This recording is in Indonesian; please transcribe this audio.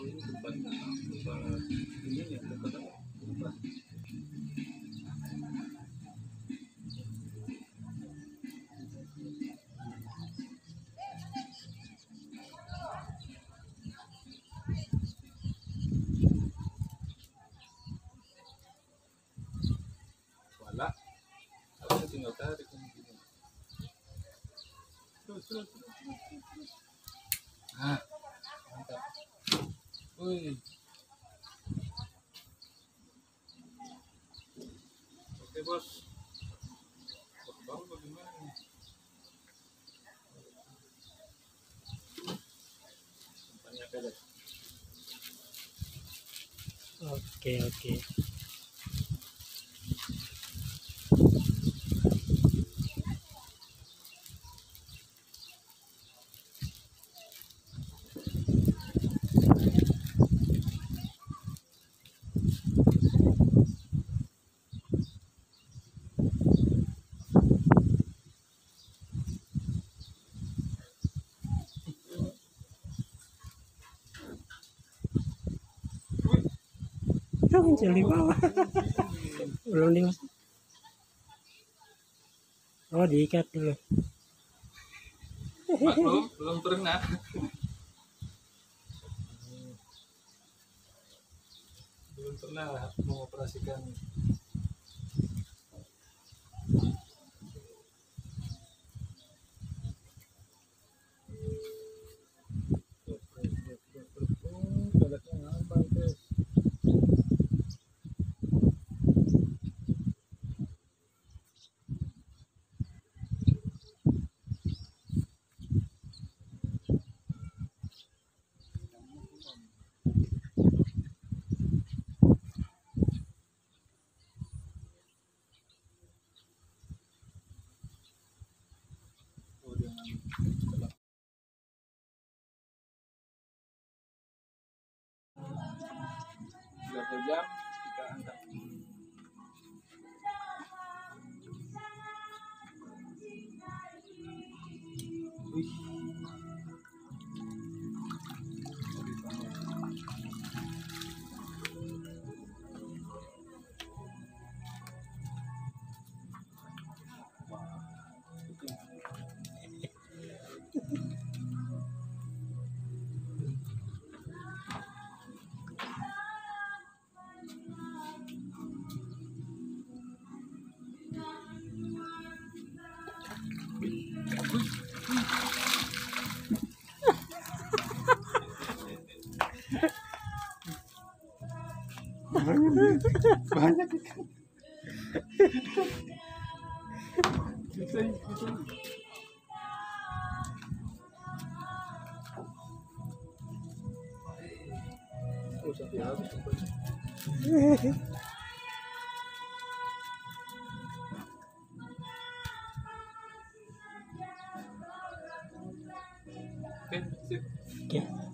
ini tempat ini ya, tempat apa? Tempat wala. Aku tinggal tarik ini. Terus. Ah, mantap. Wih. Oke bos. Baru bagaimana nih? Tanya pelet. Oke. Itu muncul di bawah. Belum dimasuk. Oh, diikat dulu. Belum pernah. Belum pernah mengoperasikan. Peletnya ngambang guys. Oh, dia ngambil. Berapa jam kita angkat? Wih. Banyak ikan. Bisa. Oh, sampai habis tempatnya. Oke, sip. Oke.